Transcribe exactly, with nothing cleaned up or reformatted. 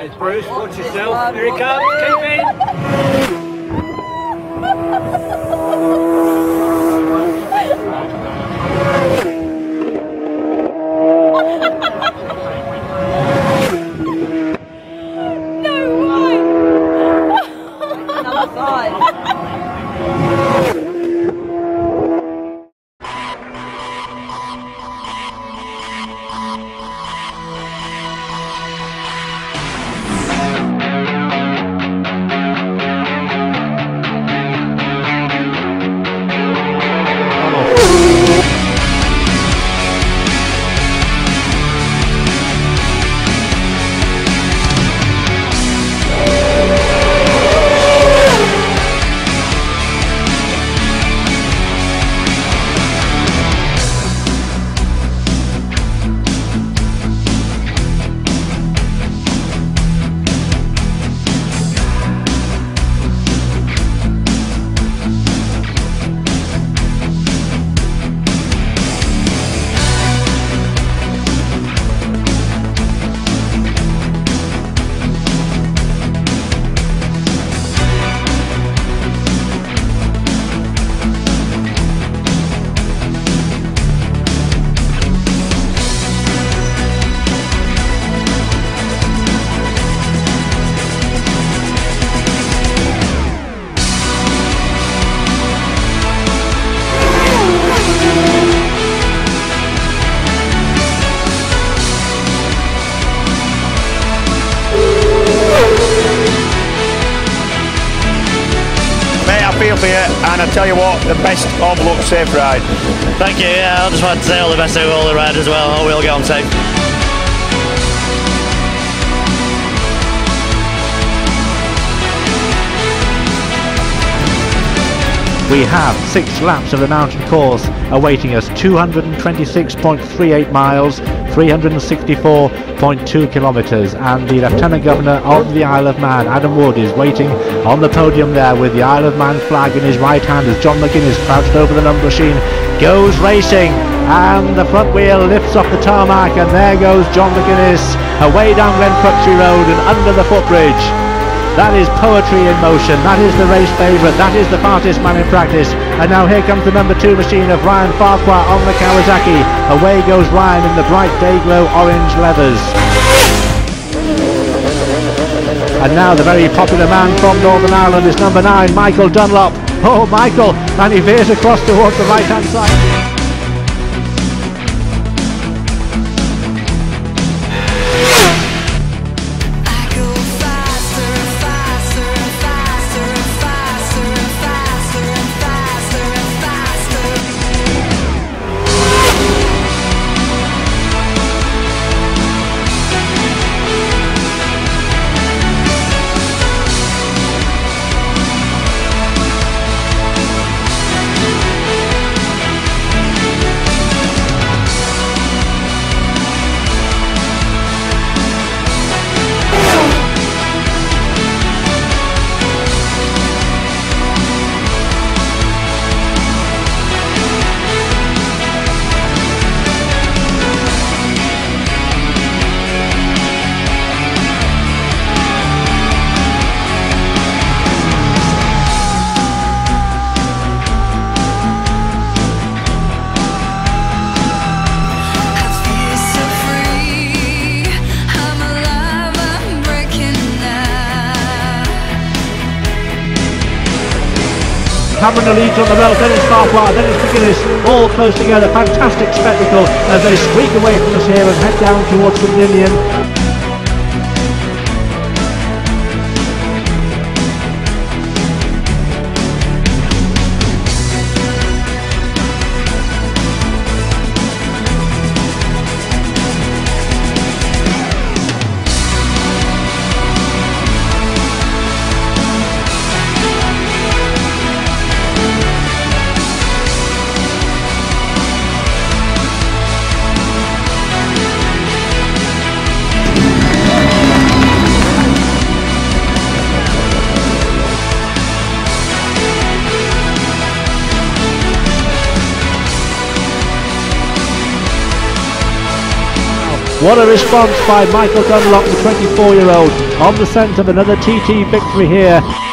It's Bruce, watch yourself. Here he comes, keep in. For you, and I tell you what, the best of luck, safe ride. Thank you. Yeah, I just want to say all the best to all the riders as well. I hope we all get on safe. We have six laps of the mountain course awaiting us, two hundred twenty-six point three eight miles, three hundred sixty-four point two kilometres, and the Lieutenant Governor of the Isle of Man, Adam Wood, is waiting on the podium there with the Isle of Man flag in his right hand as John McGuinness, crouched over the number machine, goes racing, and the front wheel lifts off the tarmac, and there goes John McGuinness away down Glen Crutchley Road and under the footbridge. That is poetry in motion. That is the race favourite. That is the fastest man in practice. And now here comes the number two machine of Ryan Farquhar on the Kawasaki. Away goes Ryan in the bright day-glow orange leathers. And now the very popular man from Northern Ireland is number nine, Michael Dunlop. Oh, Michael, and he veers across towards the right-hand side. Cameron Elite on the belt, then it's Farquhar, then it's McGuinness, all close together. Fantastic spectacle as they squeak away from us here and head down towards St Ninian. What a response by Michael Dunlop, the twenty-four year old, on the scent of another T T victory here